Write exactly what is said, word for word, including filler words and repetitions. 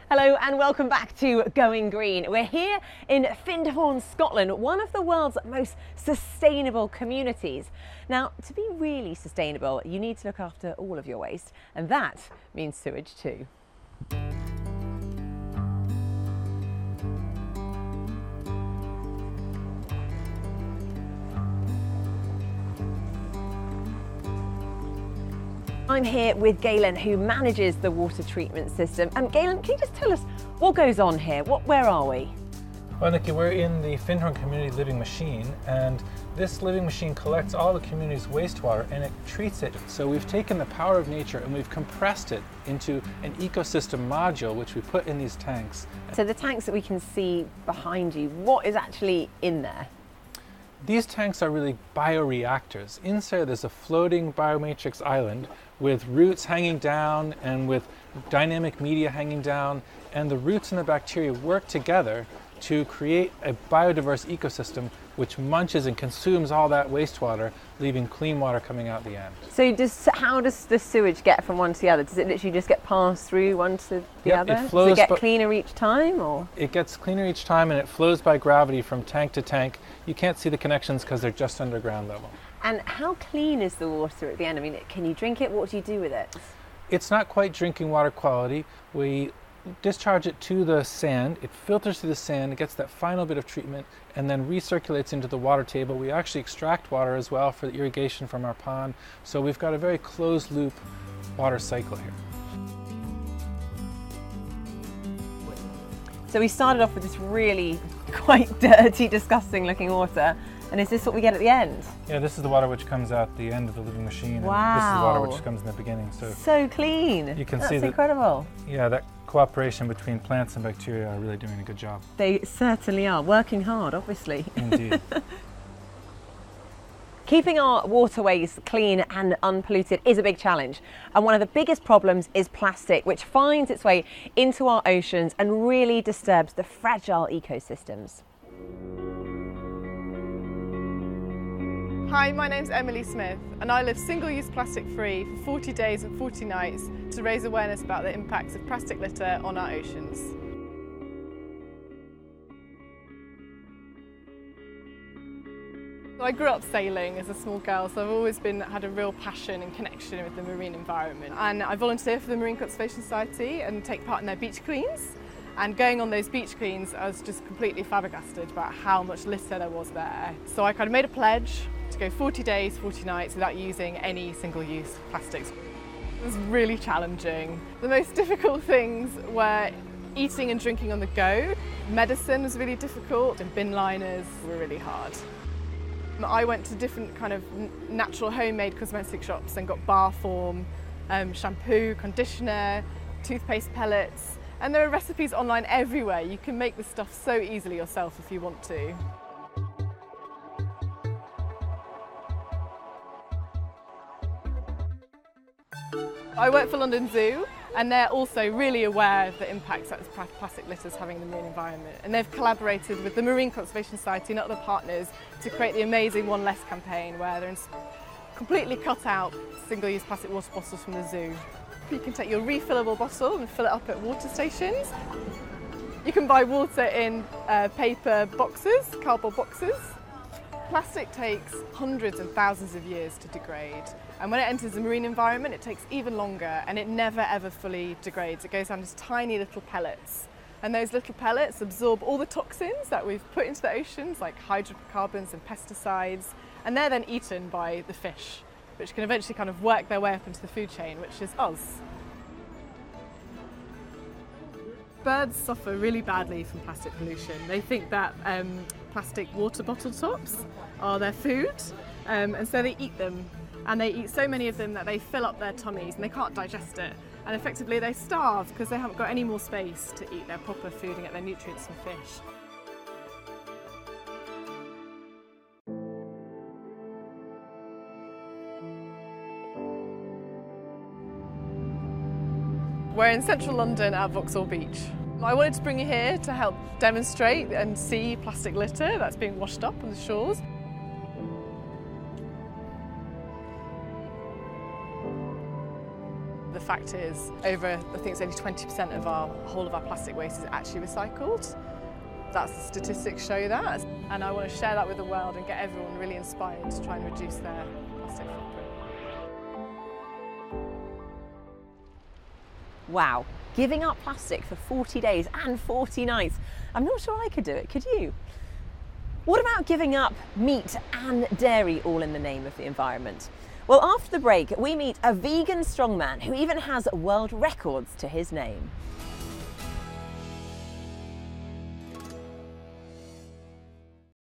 Hello and welcome back to Going Green. We're here in Findhorn, Scotland, one of the world's most sustainable communities. Now, to be really sustainable, you need to look after all of your waste, and that means sewage too. I'm here with Galen, who manages the water treatment system. Um, Galen, can you just tell us what goes on here? What, where are we? Well, Nikki, we're in the Findhorn Community Living Machine, and this living machine collects all the community's wastewater and it treats it. So we've taken the power of nature and we've compressed it into an ecosystem module, which we put in these tanks. So the tanks that we can see behind you, what is actually in there? These tanks are really bioreactors. Inside there's a floating biomatrix island with roots hanging down and with dynamic media hanging down, and the roots and the bacteria work together to create a biodiverse ecosystem which munches and consumes all that wastewater, leaving clean water coming out the end. So does, how does the sewage get from one to the other? Does it literally just get passed through one to the Yep, other? it flows does it get bu- cleaner each time, or? It gets cleaner each time and it flows by gravity from tank to tank. You can't see the connections because they're just underground level. And how clean is the water at the end? I mean, can you drink it? What do you do with it? It's not quite drinking water quality. We discharge it to the sand, it filters through the sand, it gets that final bit of treatment, and then recirculates into the water table. We actually extract water as well for the irrigation from our pond, so we've got a very closed loop water cycle here. So we started off with this really quite dirty, disgusting looking water, and is this what we get at the end? Yeah, this is the water which comes out the end of the living machine, Wow. and this is the water which comes in the beginning. So, So clean. You can That's see that- incredible. yeah, that cooperation between plants and bacteria are really doing a good job. They certainly are, working hard, obviously. Indeed. Keeping our waterways clean and unpolluted is a big challenge, and one of the biggest problems is plastic, which finds its way into our oceans and really disturbs the fragile ecosystems. Hi, my name's Emily Smith and I live single-use plastic-free for forty days and forty nights to raise awareness about the impacts of plastic litter on our oceans. I grew up sailing as a small girl, so I've always been had a real passion and connection with the marine environment. And I volunteer for the Marine Conservation Society and take part in their beach cleans. And going on those beach cleans, I was just completely flabbergasted about how much litter there was there. So I kind of made a pledge to go forty days, forty nights without using any single-use plastics. It was really challenging. The most difficult things were eating and drinking on the go. Medicine was really difficult and bin liners were really hard. I went to different kind of natural homemade cosmetic shops and got bar form, um, shampoo, conditioner, toothpaste pellets, and there are recipes online everywhere. You can make this stuff so easily yourself if you want to. I work for London Zoo, and they're also really aware of the impacts that plastic litter is having on the marine environment. And they've collaborated with the Marine Conservation Society and other partners to create the amazing One Less campaign, where they're completely cut out single-use plastic water bottles from the zoo. You can take your refillable bottle and fill it up at water stations. You can buy water in uh, paper boxes, cardboard boxes. Plastic takes hundreds and thousands of years to degrade, and when it enters the marine environment it takes even longer, and it never ever fully degrades. It goes down as tiny little pellets, and those little pellets absorb all the toxins that we've put into the oceans, like hydrocarbons and pesticides, and they're then eaten by the fish, which can eventually kind of work their way up into the food chain, which is us. Birds suffer really badly from plastic pollution. They think that um, plastic water bottle tops are their food, um, and so they eat them. And they eat so many of them that they fill up their tummies and they can't digest it. And effectively they starve because they haven't got any more space to eat their proper food and get their nutrients from fish. We're in central London at Vauxhall Beach. I wanted to bring you here to help demonstrate and see plastic litter that's being washed up on the shores. The fact is, over, I think it's only twenty percent of our whole of our plastic waste is actually recycled. That's the statistics show that. And I want to share that with the world and get everyone really inspired to try and reduce their plastic footprint. Wow, giving up plastic for forty days and forty nights. I'm not sure I could do it, could you? What about giving up meat and dairy all in the name of the environment? Well, after the break, we meet a vegan strongman who even has world records to his name.